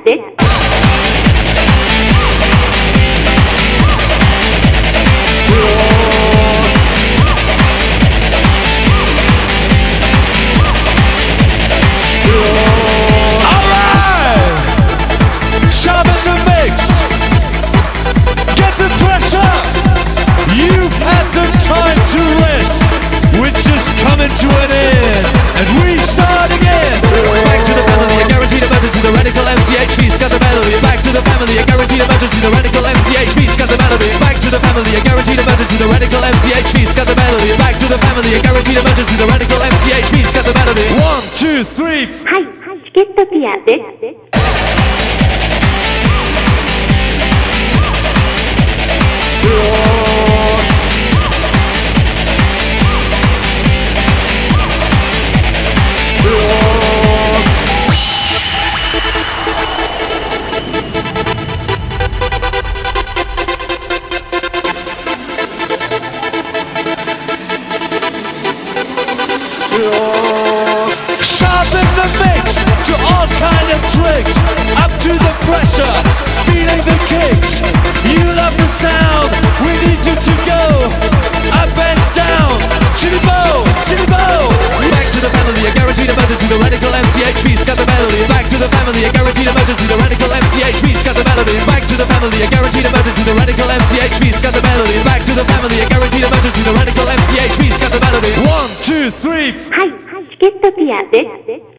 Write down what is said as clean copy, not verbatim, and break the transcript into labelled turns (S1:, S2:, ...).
S1: です。
S2: Coming to an end, and we start again. Back to the family, a guaranteed emergency. The radical MCHV, got the melody. Back to the family, a guaranteed emergency. The radical MCHV, got the melody. Back to the family, a guaranteed emergency. The radical MCHV, got the melody. Back to the family, a guaranteed emergency. The radical MCHV, got the melody. 1, 2, 3.
S1: はい、チケットピアです。
S2: Sharpen the mix to all kind of tricks. Up to the pressure, feeling the kicks. You love the sound, we need you to go up and down. Chitty bow, chitty bow. Back to the family, a guaranteed emergency. The radical MCHV's got the melody. Back to the family, a guaranteed emergency. The radical MCHV's got the melody. Back to the family, a guaranteed emergency. The radical MCHV's got the melody. Back to the family, a guaranteed emergency. The radical MCHV's got the melody. 1, 2, 3.
S1: はい、チケットピアです。